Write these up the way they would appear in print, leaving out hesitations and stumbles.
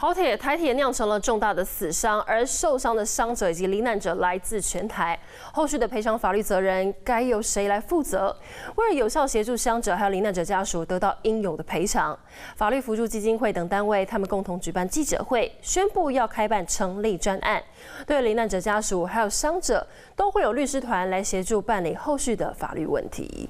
台铁酿成了重大的死伤，而受伤的伤者以及罹难者来自全台。后续的赔偿法律责任该由谁来负责？为了有效协助伤者还有罹难者家属得到应有的赔偿，法律扶助基金会等单位他们共同举办记者会，宣布要开办成立专案，对罹难者家属还有伤者都会有律师团来协助办理后续的法律问题。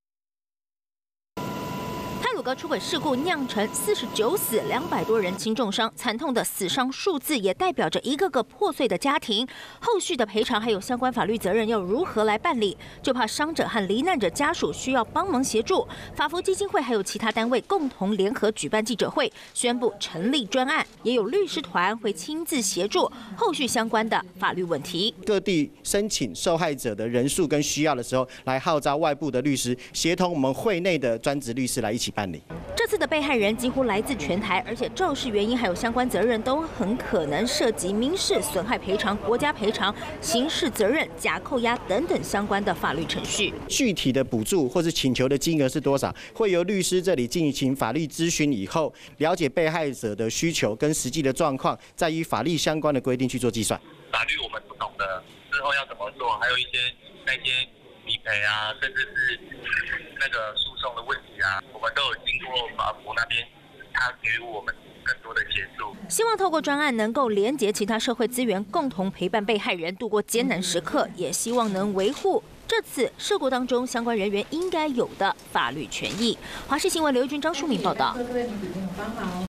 泰鲁阁出轨事故酿成49死，200多人轻重伤，惨痛的死伤数字也代表着一个个破碎的家庭。后续的赔偿还有相关法律责任要如何来办理？就怕伤者和罹难者家属需要帮忙协助。法扶基金会还有其他单位共同联合举办记者会，宣布成立专案，也有律师团会亲自协助后续相关的法律问题。 各地申请受害者的人数跟需要的时候，来号召外部的律师，协同我们会内的专职律师来一起办理。 这次的被害人几乎来自全台，而且肇事原因还有相关责任都很可能涉及民事损害赔偿、国家赔偿、刑事责任、假扣押等等相关的法律程序。 具体的补助或是请求的金额是多少，会由律师这里进行法律咨询以后，了解被害者的需求跟实际的状况，再依法律相关的规定去做计算。 法律我们不懂的，之后要怎么做，还有一些那些理赔啊，甚至是那个诉讼的问题啊，我们都有经过法服那边，他给予我们更多的协助。 希望透过专案能够连结其他社会资源，共同陪伴被害人度过艰难时刻，也希望能维护这次事故当中相关人员应该有的法律权益。华视新闻刘玉君、张淑敏报道。